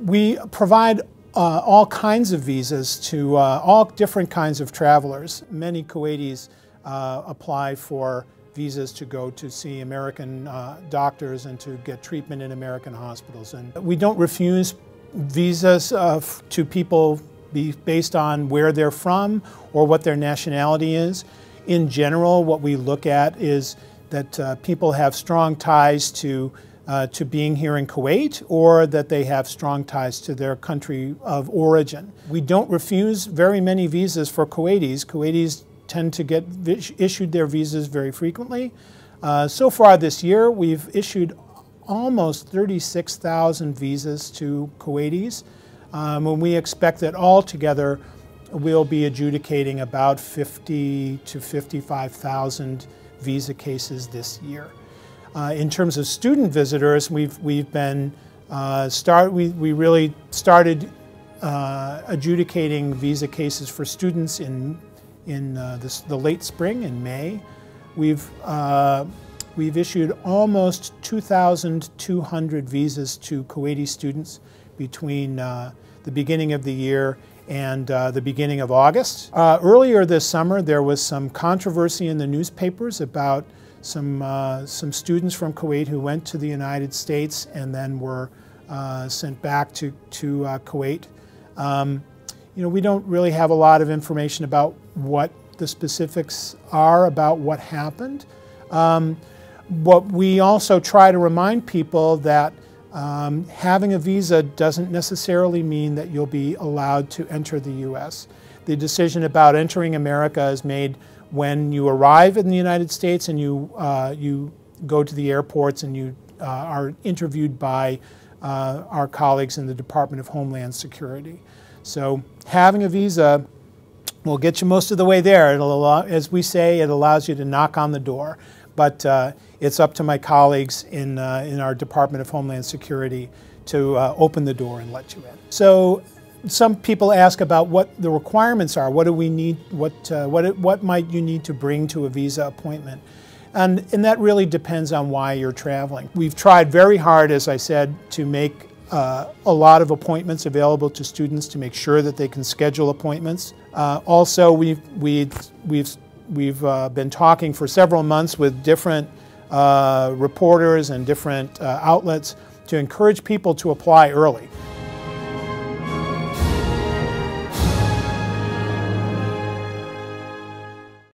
We provide all kinds of visas to all different kinds of travelers. Many Kuwaitis apply for visas to go to see American doctors and to get treatment in American hospitals. And we don't refuse visas to people based on where they're from or what their nationality is. In general, what we look at is that people have strong ties to being here in Kuwait, or that they have strong ties to their country of origin. We don't refuse very many visas for Kuwaitis. Kuwaitis tend to get issued their visas very frequently. So far this year, we've issued almost 36,000 visas to Kuwaitis, and we expect that altogether we'll be adjudicating about 50 to 55,000 visa cases this year. In terms of student visitors, we really started adjudicating visa cases for students in the late spring, in May. We've issued almost 2,200 visas to Kuwaiti students between the beginning of the year and the beginning of August. Earlier this summer, there was some controversy in the newspapers about some students from Kuwait who went to the United States and then were sent back to Kuwait. You know, we don't really have a lot of information about what the specifics are about what happened. But we also try to remind people that having a visa doesn't necessarily mean that you'll be allowed to enter the U.S. The decision about entering America is made when you arrive in the United States and you go to the airports and you are interviewed by our colleagues in the Department of Homeland Security. So having a visa will get you most of the way there. It'll allow, as we say, it allows you to knock on the door. But it's up to my colleagues in our Department of Homeland Security to open the door and let you in. So some people ask about what the requirements are. What do we need? What might you need to bring to a visa appointment? And that really depends on why you're traveling. We've tried very hard, as I said, to make a lot of appointments available to students to make sure that they can schedule appointments. Also, we've been talking for several months with different reporters and different outlets to encourage people to apply early.